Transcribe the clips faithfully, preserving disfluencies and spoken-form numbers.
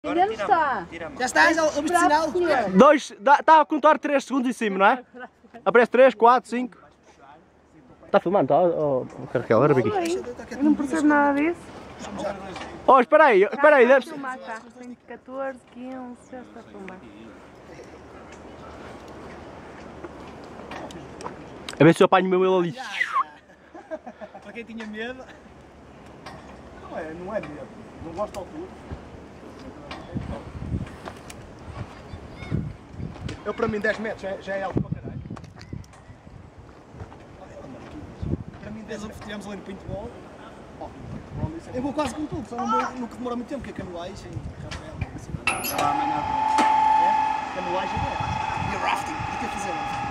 Ainda não está. Já está, já ouviste sinal? Dois, está a contar três segundos em cima, não é? Aparece três, quatro, cinco. Está filmando, está? Oh, oh, Carregal, era aqui. Eu não percebo nada disso. Oh, espera aí, espera aí, deve ser. Está a filmar, cá. Tem catorze, quinze, já está a filmar. A ver se eu apanho o meu ele ali. Para quem tinha medo. Não é, não é medo. Não gosto de altura. Eu para mim dez metros já, já é algo para caralho. Para mim dez metros tivemos ali no paintball. Oh, eu vou quase com tudo, só não, vou, nunca demora muito tempo, que é canoagem, Rafael, assim. É? Canoagem é. E rafting, o que é fazer rafting?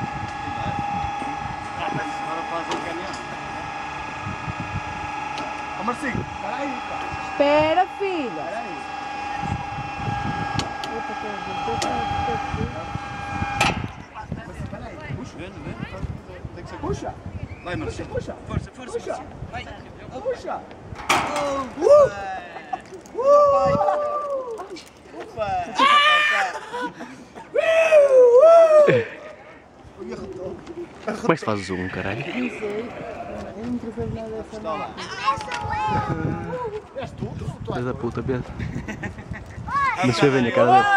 Agora faz um caminhão. Ó Marcinho, espera aí, pá. Espera, filha. Espera aí. Espera aí, puxa. Vendo, vendo? Tem que ser. Puxa. Vai, Marcinho. Puxa. Força, força, Puxa. Marcinho. Vai. Puxa. Uh! Uh! Ufa! Como é que se faz o zoom, caralho? Não sei. Eu não percebo nada dessa merda. És tu? Filho da puta, Pedro. Não se vê bem a cara dele.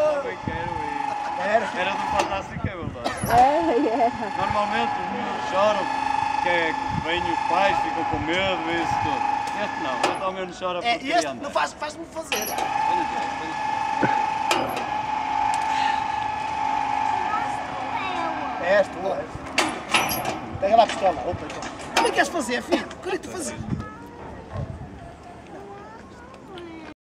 Era, era do Fantástico, é verdade. É, é. Normalmente os meninos choram, que é que vêm os pais, ficam com medo, isso tudo. Este não, este ao menos chora porque É, queria este andar. não faz, faz-me fazer. Olha aqui, És tu, és. Pega lá a pistola. Opa, então. Como é que queres fazer, filho? O que é que tu fazes?